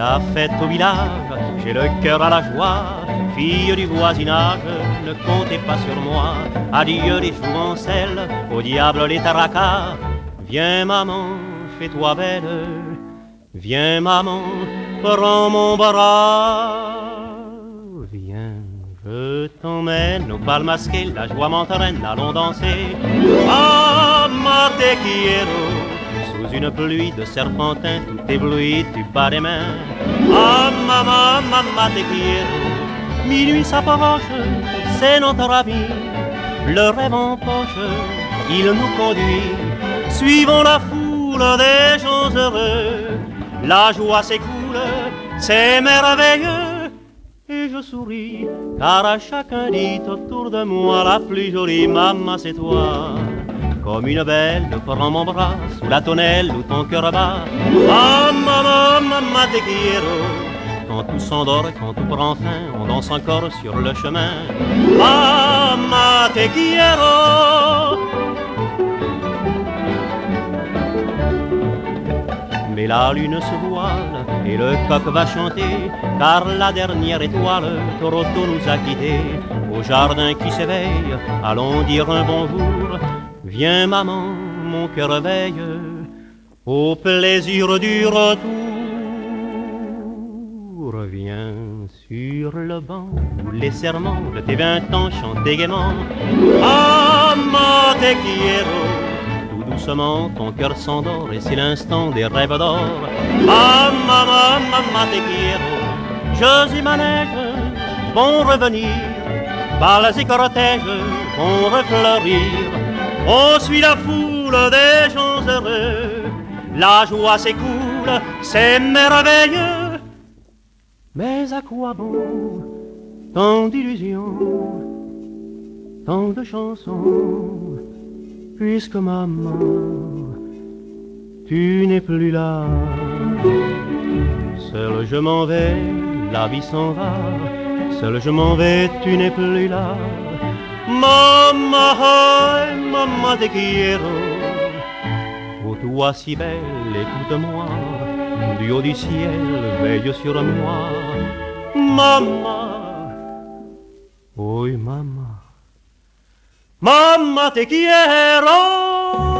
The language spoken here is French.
la fête au village, j'ai le cœur à la joie. Fille du voisinage, ne comptez pas sur moi. Adieu les jouvencelles, au diable les taracas. Viens maman, fais-toi belle. Viens maman, prends mon bras. Viens, je t'emmène au bal masqué, la joie m'entraîne, allons danser. Mamma te quiero. Sous une pluie de serpentin, tout ébloui, tu bats les mains. Ah maman, maman te quiero. Minuit s'approche, c'est notre ami. Le rêve en poche, il nous conduit. Suivons la foule des gens heureux. La joie s'écoule, c'est merveilleux. Et je souris, car à chacun dit autour de moi, la plus jolie maman c'est toi. Comme une belle, prends mon bras, sous la tonnelle où ton cœur bat. Ah maman, maman te quiero. Quand tout s'endort, quand tout prend fin, on danse encore sur le chemin. Maman te quiero. Mais la lune se voile et le coq va chanter, car la dernière étoile, Toronto nous a quittés. Au jardin qui s'éveille, allons dire un bonjour. Viens maman, mon cœur veille au plaisir du retour. Viens sur le banc où les serments de tes 20 ans chantaient gaiement. Maman te quiero. Doucement, ton cœur s'endort et c'est l'instant des rêves d'or. Ah, maman, maman, te quiero. Jeux et manèges vont revenir, balles et cortèges vont refleurir. On suit la foule des gens heureux, la joie s'écoule, c'est merveilleux. Mais à quoi bon tant d'illusions, tant de chansons, puisque maman, tu n'es plus là. Seul je m'en vais, la vie s'en va. Seul je m'en vais, tu n'es plus là. Maman, maman te quiero. Oh toi si belle, écoute-moi. Du haut du ciel, veille sur moi. Maman, oui maman. Mamma te quiero.